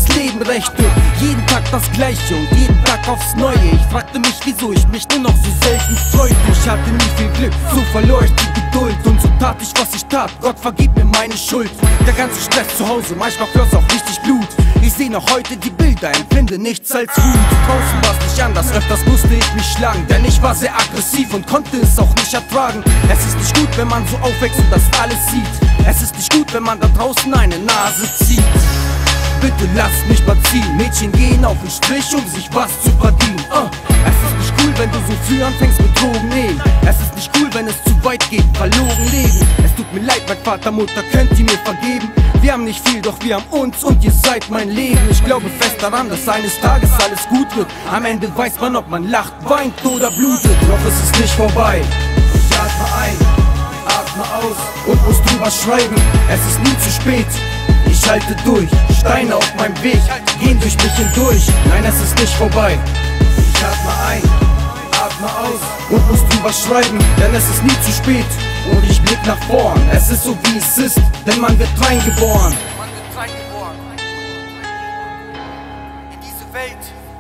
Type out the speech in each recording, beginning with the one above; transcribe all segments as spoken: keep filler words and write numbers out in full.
das Leben recht wird. Jeden Tag das Gleiche und jeden Tag aufs Neue. Ich fragte mich, wieso ich mich nur noch so selten freute. Ich hatte nie viel Glück, so verlor ich die Geduld. Und so tat ich, was ich tat, Gott vergib mir meine Schuld. Der ganze Stress zu Hause, manchmal floss auch richtig Blut. Ich seh noch heute die Bilder, empfinde nichts als Wut. Draußen war's nicht anders, öfters musste ich mich schlagen, denn ich war sehr aggressiv und konnte es auch nicht ertragen. Es ist nicht gut, wenn man so aufwächst und das alles sieht. Es ist nicht gut, wenn man da draußen eine Nase zieht. Bitte lasst mich mal ziehen. Mädchen gehen auf den Strich, um sich was zu verdienen. uh. Es ist nicht cool, wenn du so früh anfängst mit Drogen nehmen. Es ist nicht cool, wenn es zu weit geht, verloren leben. Es tut mir leid, mein Vater, Mutter, könnt ihr mir vergeben? Wir haben nicht viel, doch wir haben uns und ihr seid mein Leben. Ich glaube fest daran, dass eines Tages alles gut wird. Am Ende weiß man, ob man lacht, weint oder blutet. Doch es ist nicht vorbei. Ich atme ein, atme aus und muss drüber schreiben. Es ist nie zu spät. Ich halte durch, Steine auf meinem Weg gehen durch mich hindurch. Nein, es ist nicht vorbei. Ich atme ein, atme aus und muss drüber schreiben, denn es ist nie zu spät. Und ich blick nach vorn, es ist so wie es ist, denn man wird reingeboren. Man wird reingeboren in diese Welt.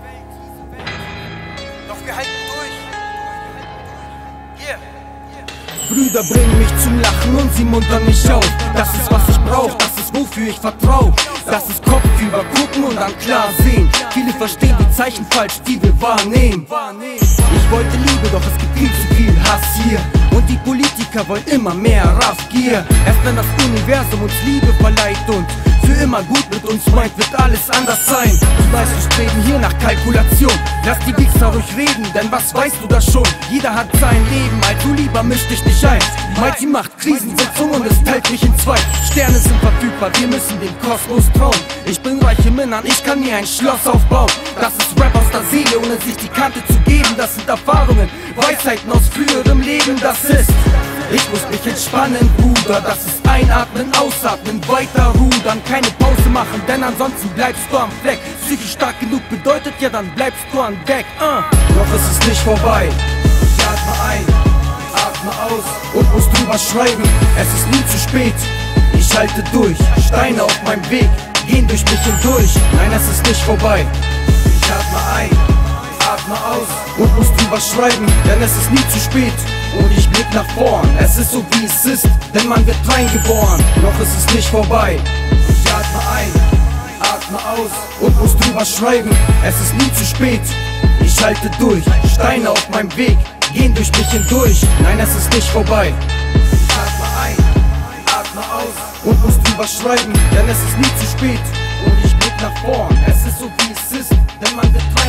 Doch wir halten durch. Yeah. Brüder bringen mich zum Lachen und sie muntern mich auf. Das ist was ich brauch, das ist wofür ich vertrau. Das ist Kopfüber gucken und dann klar sehen. Viele verstehen die Zeichen falsch, die wir wahrnehmen. Ich wollte Liebe, doch es gibt viel zu viel Hass hier. Und die Politiker wollen immer mehr Raffgier. Erst wenn das Universum uns Liebe verleiht und für immer gut mit uns meint, wird alles anders sein. Die meisten streben hier nach Kalkulation. Lass die Wichser ruhig reden, denn was weißt du da schon? Jeder hat sein Leben, also lieber misch dich nicht ein. Mighty macht Krisensitzung und es teilt mich in zwei. Sterne sind verfügbar, wir müssen dem Kosmos trauen. Ich bin reich im Innern, ich kann mir ein Schloss aufbauen. Das ist Rap aus der Seele, ohne sich die Kante zu geben. Das sind Erfahrungen, Weisheiten aus früherem Leben, das ist. Ich muss mich entspannen, Bruder, das ist einatmen, ausatmen, weiter rudern, keine Pause machen, denn ansonsten bleibst du am Fleck. Psychisch stark genug bedeutet, ja dann bleibst du an Deck. uh. Doch es ist nicht vorbei. Ich atme ein, atme aus und muss drüber schreiben. Es ist nie zu spät. Ich halte durch, Steine auf meinem Weg gehen durch mich hindurch. Nein, es ist nicht vorbei. Ich atme ein, atme aus und muss drüber schreiben, denn es ist nie zu spät. Und ich blick nach vorn, es ist so wie es ist, denn man wird reingeboren. Doch es ist nicht vorbei. Ich atme ein, atme aus und muss drüber schreiben. Es ist nie zu spät. Ich halte durch, Steine auf meinem Weg gehen durch mich hindurch. Nein, es ist nicht vorbei. Ich atme ein, atme aus und muss drüber schreiben, denn es ist nie zu spät. Und ich blick nach vorn, es ist so wie es ist, denn man wird reingeboren.